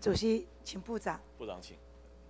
主席，请部长。 部长请。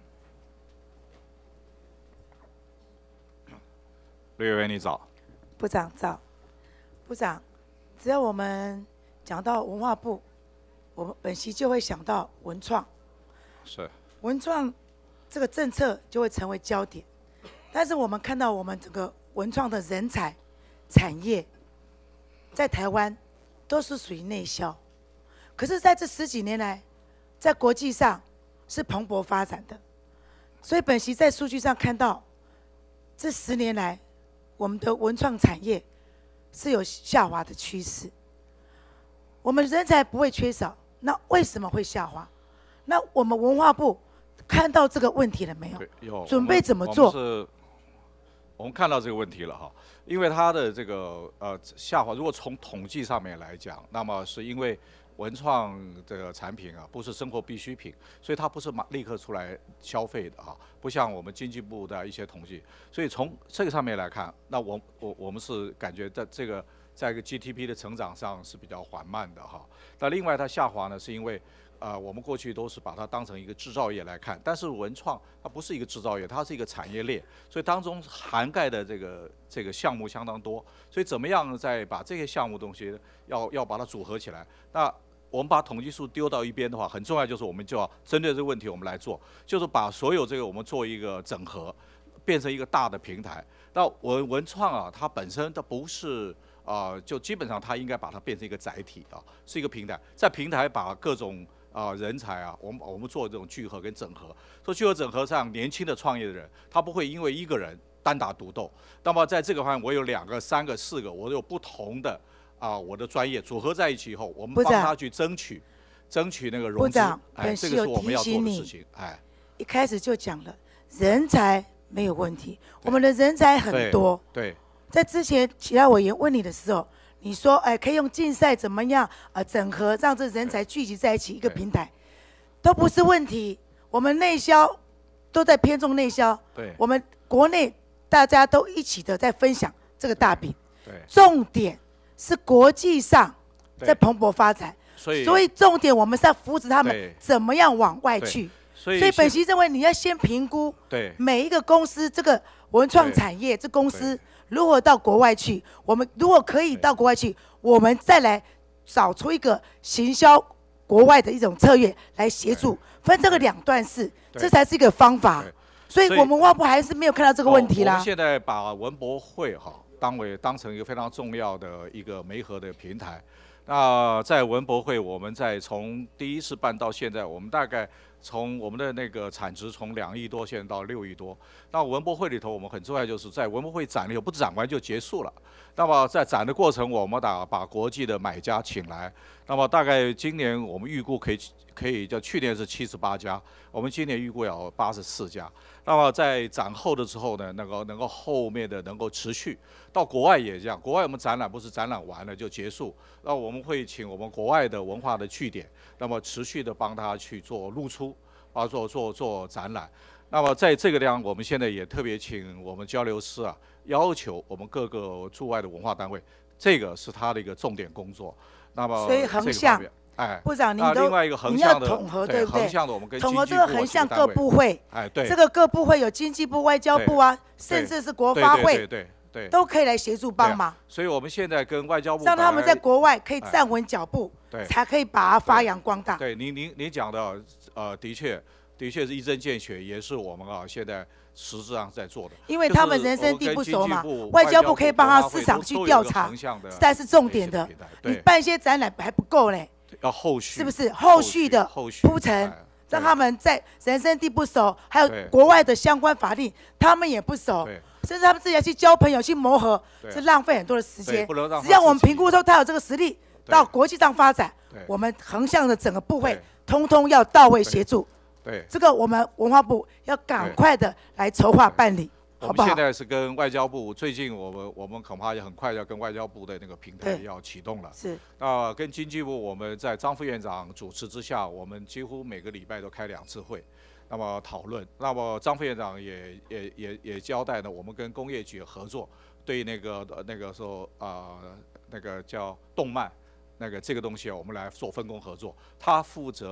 吕委员你早。 部长早。部长，只要我们讲到文化部，我们本席就会想到文创。 是。 文创这个政策就会成为焦点，但是我们看到我们整个文创的人才产业，在台湾都是属于内销，可是在这10几年来，在国际上是蓬勃发展的，所以本席在数据上看到，这10年来，我们的文创产业是有下滑的趋势。我们人才不会缺少，那为什么会下滑？那我们文化部看到这个问题了没有？ 有。 准备怎么做？ 我们看到这个问题了哈，因为它的这个下滑，如果从统计上面来讲，那么是因为文创这个产品啊，不是生活必需品，所以它不是立刻出来消费的哈，不像我们经济部的一些统计，所以从这个上面来看，那我们是感觉在这个在一个 GDP 的成长上是比较缓慢的哈。那另外它下滑呢，是因为我们过去都是把它当成一个制造业来看，但是文创它不是一个制造业，它是一个产业链，所以当中涵盖的这个项目相当多，所以怎么样再把这些项目东西要把它组合起来？那我们把统计数丢到一边的话，很重要就是我们就要针对这个问题我们来做，就是把所有这个我们做一个整合，变成一个大的平台。那文创啊，它本身它不是就基本上它应该把它变成一个载体啊，是一个平台，在平台把各种人才啊，我们做这种聚合跟整合，做聚合整合上，年轻的创业的人，他不会因为一个人单打独斗。那么在这个方面，我有2个、3个、4个，我有不同的我的专业组合在一起以后，我们帮他去争取那个融资。这个是我们要做的事情。 一开始就讲了，人才没有问题，我们的人才很多。 对。 在之前其他委员问你的时候，你说，可以用竞赛怎么样整合，让这人才聚集在一起一个平台，都不是问题。我们内销都在偏重内销， 对， 我们国内大家都一起的在分享这个大饼， 对， 重点是国际上在蓬勃发展，所以重点我们是要扶持他们怎么样往外去。所以本席认为你要先评估， 对， 每一个公司这个文创产业这公司。如何到国外去？我们如果可以到国外去，我们再来找出一个行销国外的一种策略来协助，分这个2段式，这才是一个方法。所以我们文化部还是没有看到这个问题啦。 我们现在把文博会当成一个非常重要的一个媒合的平台。那在文博会，我们从第一次办到现在，我们大概从我们的那个产值从2亿多现在到6亿多。那文博会里头，我们很重要就是在文博会展里头，不是展完就结束了。那么在展的过程，我们把国际的买家请来。那么大概今年我们预估可以叫去年是78家，我们今年预估要84家。那么在展后的时候呢，能够后面的能够持续到国外也这样。国外我们展览不是展览完了就结束，那我们会请我们国外的文化的据点，那么持续的帮他去做露出，做展览。那么在这个地方，我们现在也特别请我们交流司要求我们各个驻外的文化单位，这个是他的一个重点工作。那么所以横向。部长，你另外一个横向的， 你要统合，对不对？ 横向的我们跟统合这个横向各部会， 对， 这个各部会有经济部、外交部甚至是国发会， 对， 都可以来协助帮忙。 所以我们现在跟外交部让他们在国外可以站稳脚步，才可以把它发扬光大。 对，您讲的的确是一针见血，也是我们现在实质上在做的。 因为他们人生地不熟嘛，外交部可以帮他市场去调查，实在是重点的。你办一些展览还不够嘞。 要后续是不是后续的铺陈，让他们在人生地不熟，还有国外的相关法令，他们也不熟，甚至他们自己要去交朋友、去磨合，是浪费很多的时间。只要我们评估说他有这个实力，到国际上发展，我们横向的整个部会，通通要到位协助。这个我们文化部要赶快的来筹划办理。 我们现在是跟外交部，最近我们恐怕也很快要跟外交部的那个平台要启动了。 是。 那跟经济部，我们在张副院长主持之下，我们几乎每个礼拜都开2次会，那么讨论。那么张副院长也交代呢，我们跟工业局合作，对那个说那个叫动漫这个东西我们来做分工合作。他负责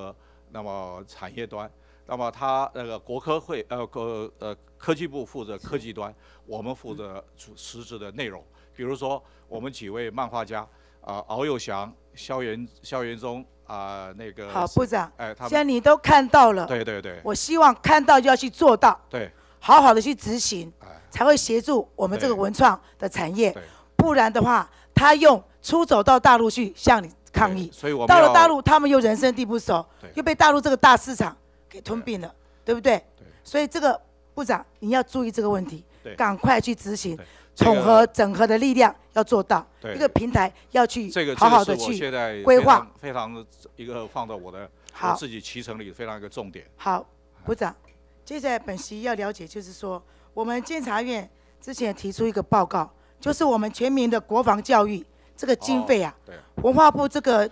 那么产业端，那么他那个国科会科技部负责科技端，我们负责实质的内容。比如说我们几位漫画家敖幼祥、萧元忠那个好，部长， 他们现在你都看到了， 对对对， 我希望看到就要去做到， 对， 好好的去执行，才会协助我们这个文创的产业，不然的话，他用出走到大陆去向你抗议， 所以我们到了大陆，他们又人生地不熟，又被大陆这个大市场给吞并了，对不对？所以这个部长你要注意这个问题，赶快去执行，统合整合的力量要做到，一个平台要去好好的去规划， 非常一个放到我自己脐橙里非常一个重点。 好，部长，接下来本席要了解就是说，我们监察院之前提出一个报告，就是我们全民的国防教育这个经费啊，文化部这个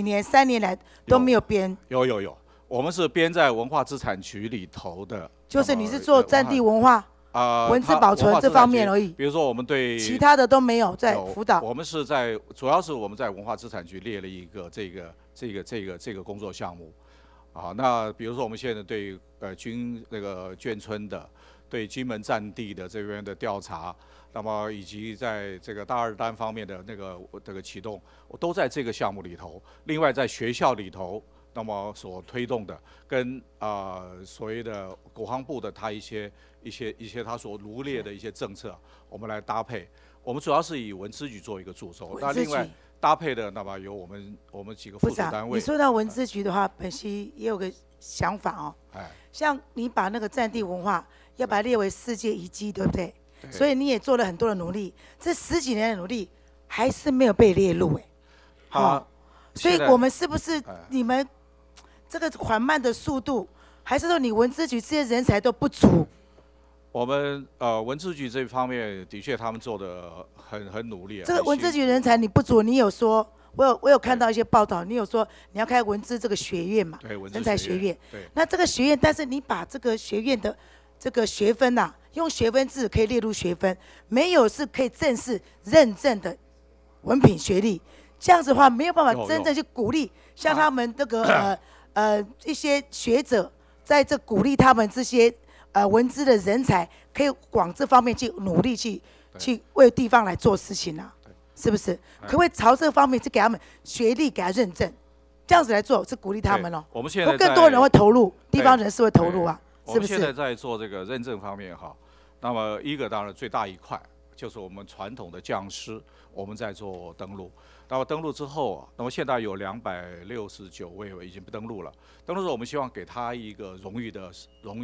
3年来都没有编。 有，我们是编在文化资产局里头的。就是你是做战地文化文字保存这方面而已。 比如说我们对其他的都没有在辅导。 我们是主要是我们在文化资产局列了一个这个工作项目。那比如说我们现在对那个眷村的，对金门战地的这边的调查，那么以及在这个大二单方面的这个启动，都在这个项目里头。另外在学校里头，那么所推动的跟所谓的国防部的他一些他所罗列的一些政策，我们来搭配。我们主要是以文资局做一个助手，那另外搭配的那么由我们几个附属单位。 你说到文资局的话，本席也有个想法哦。像你把那个战地文化要把它列为世界遗迹，对不对？所以你也做了很多的努力，这10几年的努力还是没有被列入所以我们是不是你们这个缓慢的速度，还是说你文资局这些人才都不足？ 我们文资局这方面的确他们做的很努力。 这个文资局人才你不足，你有说，我有看到一些报道，你有说你要开文资这个学院嘛？ 对， 人才学院。 对。 那这个学院，但是你把这个学院的这个学分呐，用学分制可以列入学分，没有是可以正式认证的文凭学历，这样子的话没有办法真正去鼓励像他们这个一些学者，在这鼓励他们这些文资的人才，可以往这方面去努力去为地方来做事情啊，是不是？可不可以朝这方面去给他们学历给他认证，这样子来做是鼓励他们哦。 我们现在更多人会投入，地方人士会投入啊，是不是？ 我们现在在做这个认证方面那么一个当然最大一块就是我们传统的匠师，我们在做登录。那么登录之后那么现在有269位已经登录了。登录之后，我们希望给他一个荣誉的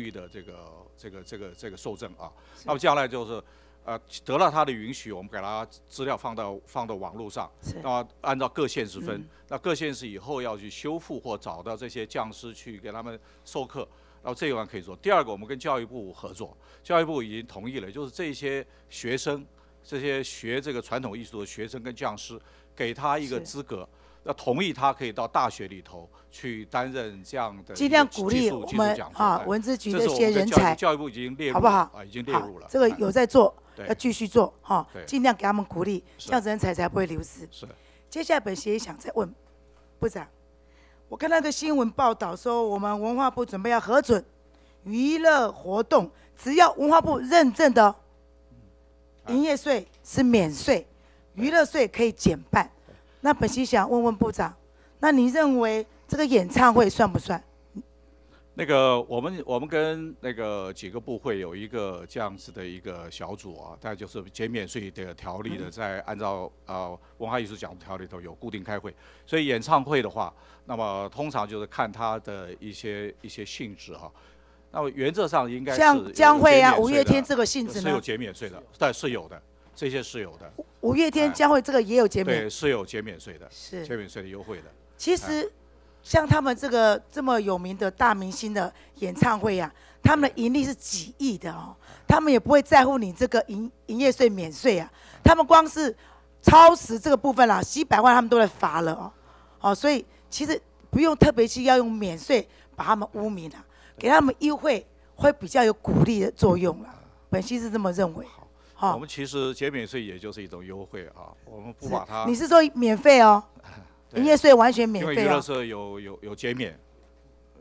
这个受证啊。那么将来就是得到他的允许，我们给他资料放到网络上，那么按照各县市分。那各县市以后要去修复或找到这些匠师去给他们授课。然后这一环可以做。第二个，我们跟教育部合作，教育部已经同意了，就是这些学生，这些学这个传统艺术的学生跟匠师，给他一个资格，要同意他可以到大学里头去担任这样的尽量鼓励我们文资局的一些人才， 教育部已经列入， 好不好？ 已经列入了。 这个有在做，要继续做尽量给他们鼓励，这样人才才不会流失。 是。 接下来本席也想再问部长。我看那个新闻报道说，我们文化部准备要核准娱乐活动，只要文化部认证的营业税是免税，娱乐税可以减半。那本席想问问部长，那你认为这个演唱会算不算？ 那个我们跟那个几个部会有一个这样子的一个小组大概就是减免税的条例的，在按照文化艺术奖条里头有固定开会。所以演唱会的话，那么通常就是看它的一些性质那么原则上应该是像江蕙啊、五月天这个性质呢， 是有减免税的，但是有的，这些是有的。 五月天、江蕙这个也有减免， 对，是有减免税的， 是减免税的优惠的。 其实。像他们这个这么有名的大明星的演唱会他们的盈利是几亿的他们也不会在乎你这个营业税免税他们光是超时这个部分几百万他们都在罚了所以其实不用特别去要用免税把他们污名给他们优惠会比较有鼓励的作用本席是这么认为。 我们其实减免税也就是一种优惠我们不把它。 你是说免费营业税完全免费因为娱乐社有减免，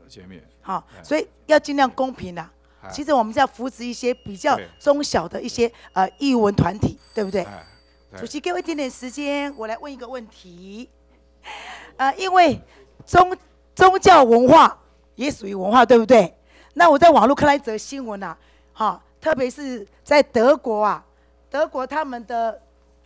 减免。 好，所以要尽量公平啦。其实我们是要扶持一些比较中小的一些艺文团体，对不对？主席给我一点点时间，我来问一个问题。因为宗教文化也属于文化，对不对？那我在网络看到一则新闻啊，特别是在德国啊，德国他们的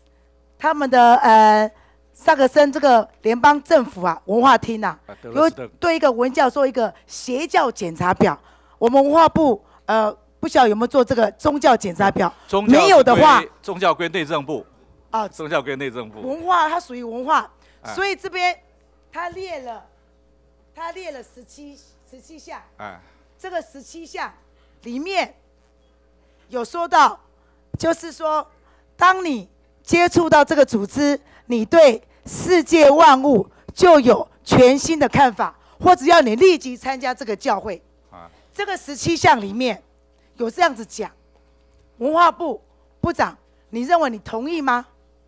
萨克森这个联邦政府啊，文化厅啊，有对一个文教做一个邪教检查表。我们文化部不晓得有没有做这个宗教检查表？没有的话， 宗教归内政部。宗教归内政部。 文化它属于文化，所以这边他列了17项。这个17项里面有说到，就是说，当你接触到这个组织，你对世界万物就有全新的看法，或者要你立即参加这个教会。这个17项里面有这样子讲，文化部部长，你认为你同意吗？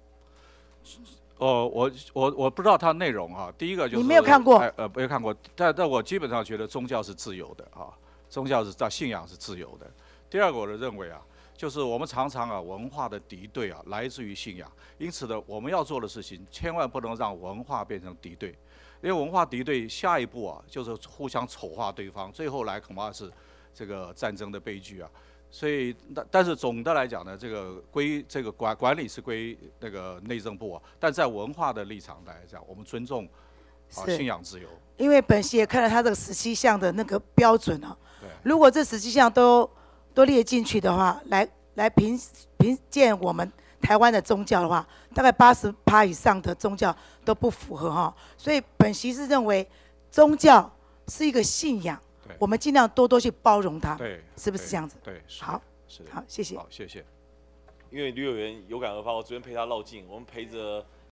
我不知道它内容啊。第一个就是你没有看过， 没有看过，但我基本上觉得宗教是自由的啊，宗教信仰是自由的。第二个，我的认为啊，就是我们常常啊文化的敌对啊来自于信仰，因此呢，我们要做的事情千万不能让文化变成敌对，因为文化敌对下一步啊就是互相丑化对方，最后来恐怕是这个战争的悲剧啊。所以，但是总的来讲呢，这个管理是归那个内政部啊，但在文化的立场来讲，我们尊重信仰自由。因为本席也看了他这个17项的那个标准啊，如果这17项都列进去的话，来评鉴我们台湾的宗教的话，大概80%以上的宗教都不符合哈。所以本席是认为宗教是一个信仰。我们尽量多去包容它，是不是这样子？ 对， 好，谢谢。 好，谢谢。 因为吕委员有感而发，我昨天陪他绕境，我们陪着